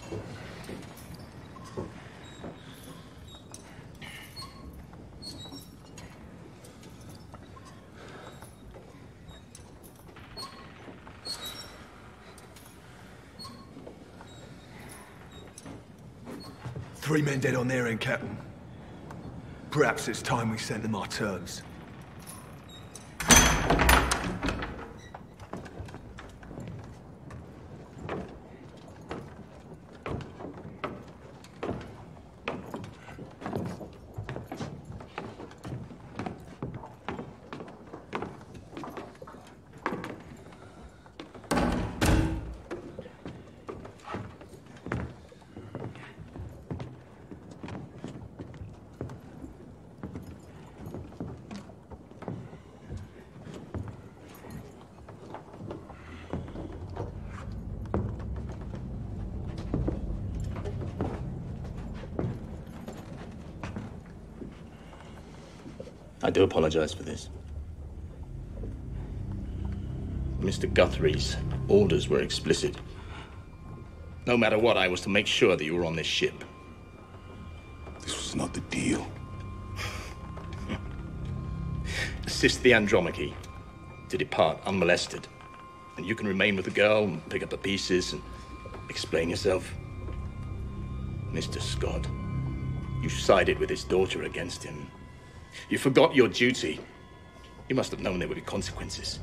Three men dead on their end, Captain. Perhaps it's time we sent them our terms. I do apologize for this. Mr. Guthrie's orders were explicit. No matter what, I was to make sure that you were on this ship. This was not the deal. Assist the Andromache to depart unmolested. And you can remain with the girl and pick up the pieces and explain yourself. Mr. Scott, you sided with his daughter against him. You forgot your duty. You must have known there would be consequences.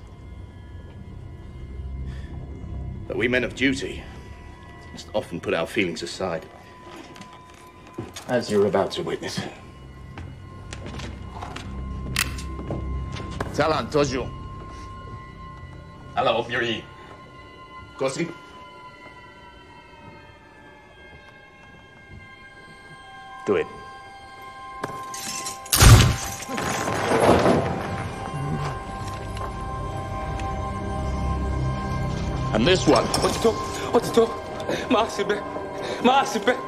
But we men of duty must often put our feelings aside, as you're about to witness. Talan, Tojo. Hello, Yuri. Kosi. Do it. And this one. Otito, Masibe.